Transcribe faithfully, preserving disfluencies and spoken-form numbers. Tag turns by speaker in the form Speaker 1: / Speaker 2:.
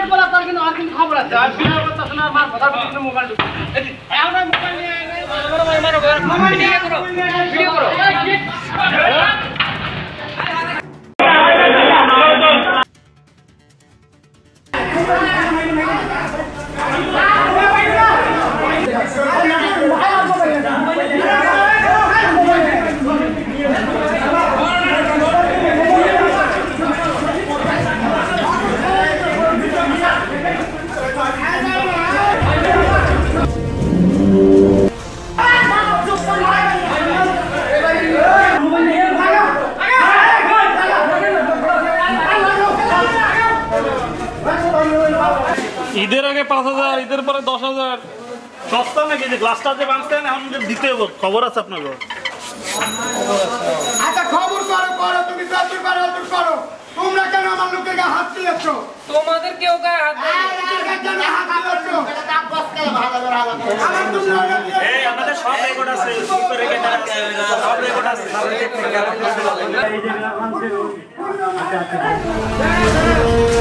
Speaker 1: mobile বলা তার কিন্তু আর কিন্তু খবর আছে আর বিনা কথা শোনা মার কথা বলতে মোবাইল এই আমরা মোবাইল নিয়ে বড় ভাই মারো মোবাইল নিয়ে করো ভিডিও করো
Speaker 2: ঈদের আগে পাঁচ হাজার ঈদের পরে দশ হাজার সস্তা নাকি যে গ্লাসটা যে বাঁচতেন এখন দিতে হবে খবর আছে আপনাকে
Speaker 3: আচ্ছা খবর করো করো তুমি যতদূর পারো ততদূর করো তোমরা কেন আমার লোকের গায়ে হাত দিয়েছ
Speaker 1: তোমাদের কেউ গায়ে হাত
Speaker 2: এই আমাদের সব রেকর্ড আছে সুপার রেকর্ড আছে সব রেকর্ড আছে